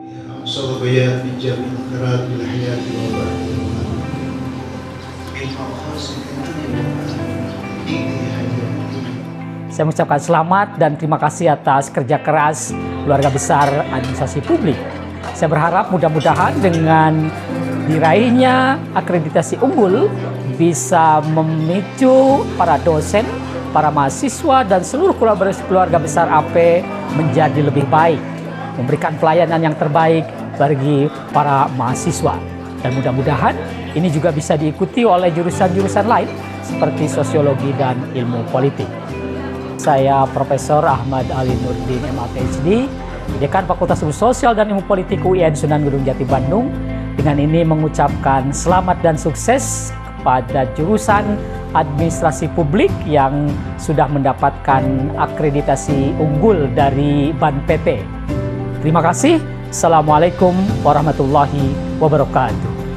أعصر بيان من جميع انقراض الحياة وبعد الموت بالمقاصد Saya mengucapkan selamat dan terima kasih atas kerja keras keluarga besar administrasi publik. Saya berharap mudah-mudahan dengan diraihnya akreditasi unggul bisa memicu para dosen, para mahasiswa, dan seluruh keluarga besar AP menjadi lebih baik, memberikan pelayanan yang terbaik bagi para mahasiswa. Dan mudah-mudahan ini juga bisa diikuti oleh jurusan-jurusan lain seperti sosiologi dan ilmu politik. Saya Profesor Ahmad Ali Nurdin, MA PhD, Dekan Fakultas Ilmu Sosial dan Ilmu Politik UIN Sunan Gunung Jati Bandung. Dengan ini mengucapkan selamat dan sukses kepada jurusan administrasi publik yang sudah mendapatkan akreditasi unggul dari BAN PT. Terima kasih. Assalamualaikum warahmatullahi wabarakatuh.